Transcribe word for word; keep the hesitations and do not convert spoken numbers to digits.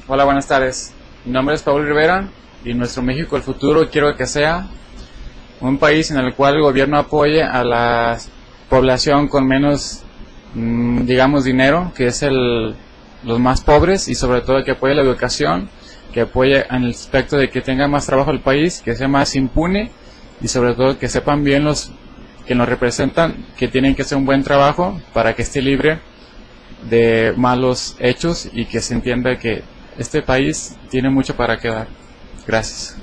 Hola, buenas tardes. Mi nombre es Paul Rivera y nuestro México del futuro quiero que sea un país en el cual el gobierno apoye a la población con menos, mmm, digamos, dinero, que es el, los más pobres, y sobre todo que apoye la educación, que apoye en el aspecto de que tenga más trabajo el país, que sea más impune y sobre todo que sepan bien los que nos representan que tienen que hacer un buen trabajo para que esté libre de malos hechos y que se entienda que este país tiene mucho para quedar. Gracias.